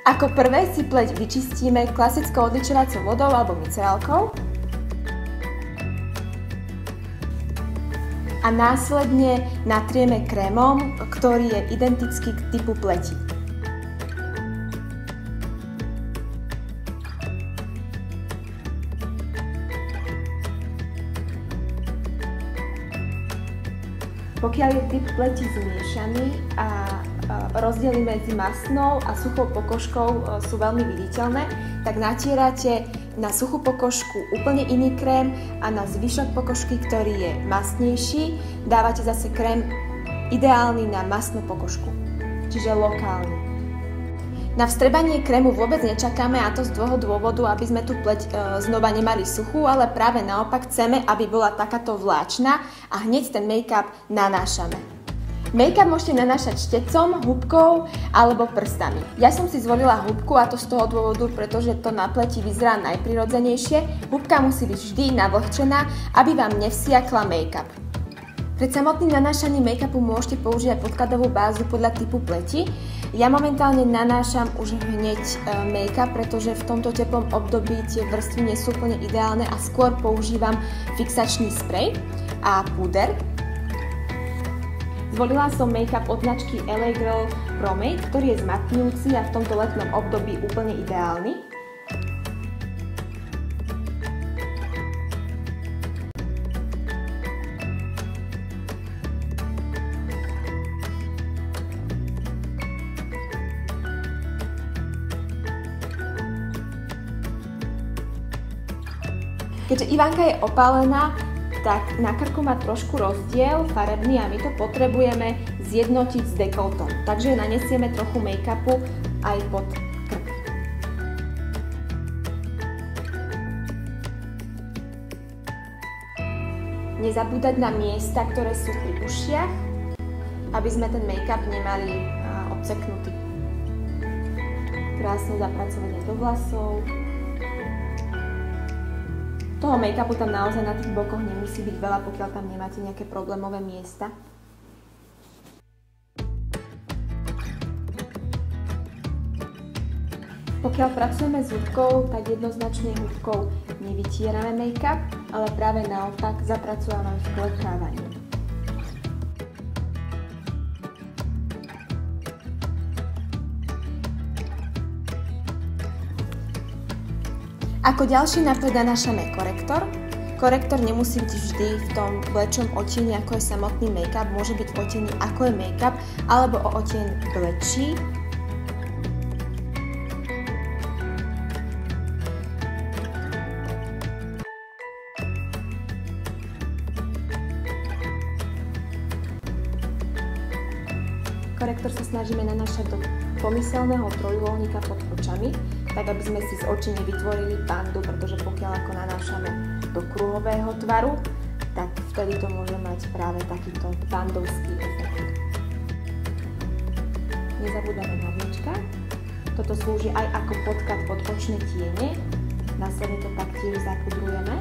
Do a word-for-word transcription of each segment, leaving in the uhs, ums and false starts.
Ako prvé si pleť vyčistíme klasickou odličovacou vodou alebo micerálkou a následne natrieme krémom, ktorý je identický k typu pleti. Pokiaľ je typ pleti zmiešaný a rozdiely medzi masnou a suchou pokožkou sú veľmi viditeľné, tak natierate na suchú pokožku úplne iný krém a na zvyšok pokožky, ktorý je masnejší, dávate zase krém ideálny na masnú pokožku, čiže lokálny. Na vstrebanie krému vôbec nečakáme, a to z toho dôvodu, aby sme tú pleť e, znova nemali suchú, ale práve naopak chceme, aby bola takáto vláčna a hneď ten make-up nanášame. Make-up môžete nanášať štecom, húbkou alebo prstami. Ja som si zvolila húbku, a to z toho dôvodu, pretože to na pleti vyzerá najprirodzenejšie. Húbka musí byť vždy navlhčená, aby vám nevsiakla make-up. Pred samotným nanášaním make-upu môžete použiť podkladovú bázu podľa typu pleti. Ja momentálne nanášam už hneď make-up, pretože v tomto teplom období tie vrstvy nie sú úplne ideálne a skôr používam fixačný sprej a púder. Zvolila som make-up od značky el ej Girl Pro Made, ktorý je zmatňujúci a v tomto letnom období úplne ideálny. Keďže Ivanka je opálená, tak na krku má trošku rozdiel farebný a my to potrebujeme zjednotiť s dekoltom. Takže nanesieme trochu make-upu aj pod krk. Nezabúdať na miesta, ktoré sú pri ušiach, aby sme ten make-up nemali obceknutý. Krásne zapracovanie do vlasov. Toho make-upu tam naozaj na tých bokoch nemusí byť veľa, pokiaľ tam nemáte nejaké problémové miesta. Pokiaľ pracujeme s húbkou, tak jednoznačne húbkou nevytierame make-up, ale práve naopak zapracujeme v klepkávaní. Ako ďalší napred nanášame korektor. Korektor nemusí byť vždy v tom blečom odtieni, ako je samotný make-up. Môže byť v odtieni, ako je make-up, alebo o odtieň blečí. Korektor sa snažíme nanášať do pomyselného trojuholníka pod očami, tak aby sme si z očí nevytvorili pandu, pretože pokiaľ ako nanášame do kruhového tvaru, tak vtedy to môže mať práve takýto pandovský efekt. Nezabúdame na vlička. Toto slúži aj ako podklad pod očné tiene. Následne to taktiež zapudrujeme.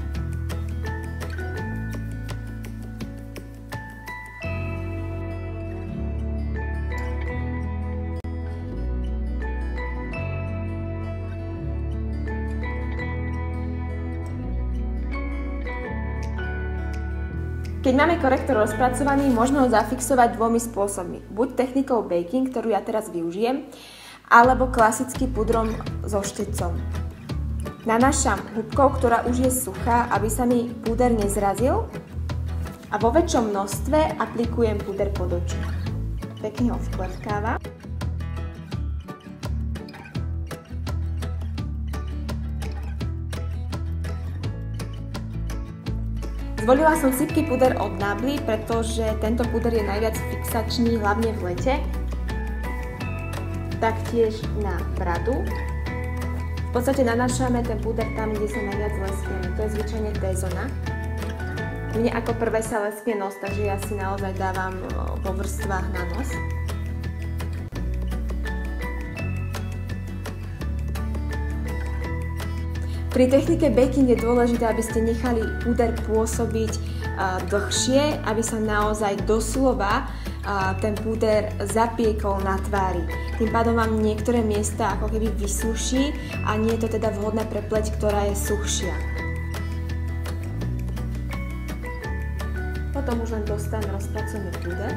Keď máme korektor rozpracovaný, môžeme ho zafixovať dvomi spôsobmi. Buď technikou baking, ktorú ja teraz využijem, alebo klasicky pudrom so štecom. Nanášam húbkou, ktorá už je suchá, aby sa mi púder nezrazil, a vo väčšom množstve aplikujem púder pod oči. Pekne ho vklepkáva. Zvolila som sypký puder od Nably, pretože tento puder je najviac fixačný, hlavne v lete. Taktiež na bradu. V podstate nanášame ten puder tam, kde sa najviac leskne. To je zvyčajne T-zona. Mne ako prvé sa leskne nos, takže ja si naozaj dávam vo vrstvách na nos. Pri technike baking je dôležité, aby ste nechali puder pôsobiť uh, dlhšie, aby sa naozaj doslova ten púder zapiekol na tvári. Tým pádom vám niektoré miesta ako keby vysuší a nie je to teda vhodné pre pleť, ktorá je suchšia. Potom už len dostanem rozpracovaný púder.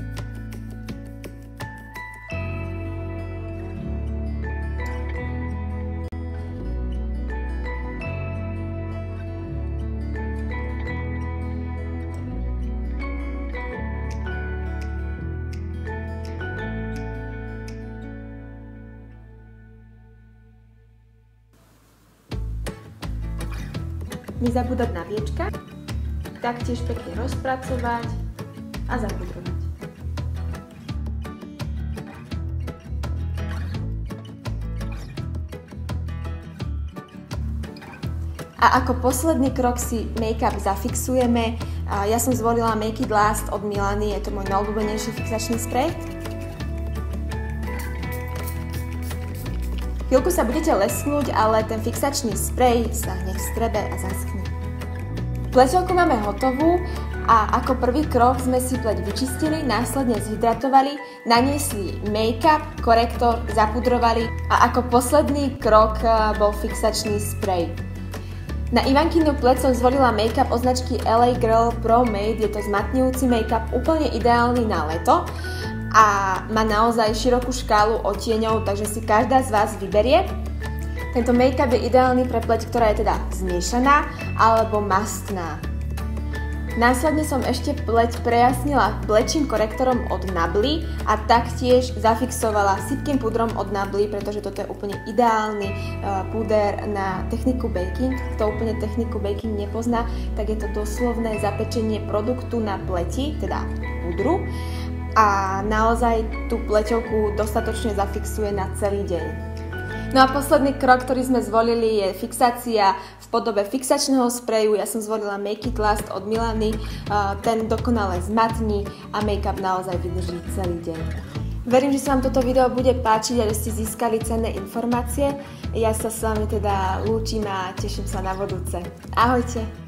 Nezabúdať na viečka, taktiež pekne rozpracovať a zapudrovať. A ako posledný krok si make-up zafixujeme. Ja som zvolila Make It Last od Milany, je to môj najobľúbenejší fixačný sprej. Chvíľku sa budete lesknúť, ale ten fixačný sprej sa hneď strebe a zaschne. Pleťovku máme hotovú a ako prvý krok sme si pleť vyčistili, následne zhydratovali, naniesli make-up, korektor, zapudrovali a ako posledný krok bol fixačný sprej. Na Ivankinu pleť som zvolila make-up od značky el ej Girl Pro Made, je to zmatňujúci make-up, úplne ideálny na leto. A má naozaj širokú škálu odtieňov, takže si každá z vás vyberie. Tento make-up je ideálny pre pleť, ktorá je teda zmiešaná alebo mastná. Následne som ešte pleť prejasnila plečím korektorom od Nably a taktiež zafixovala sypkým pudrom od Nably, pretože toto je úplne ideálny uh, púder na techniku baking. Kto úplne techniku baking nepozná, tak je to doslovné zapečenie produktu na pleti, teda pudru. A naozaj tú pleťovku dostatočne zafixuje na celý deň. No a posledný krok, ktorý sme zvolili, je fixácia v podobe fixačného spreju. Ja som zvolila Make It Last od Milany, ten dokonale zmatní a make-up naozaj vydrží celý deň. Verím, že sa vám toto video bude páčiť a že ste získali cenné informácie. Ja sa s vami teda lúčim a teším sa na budúce. Ahojte!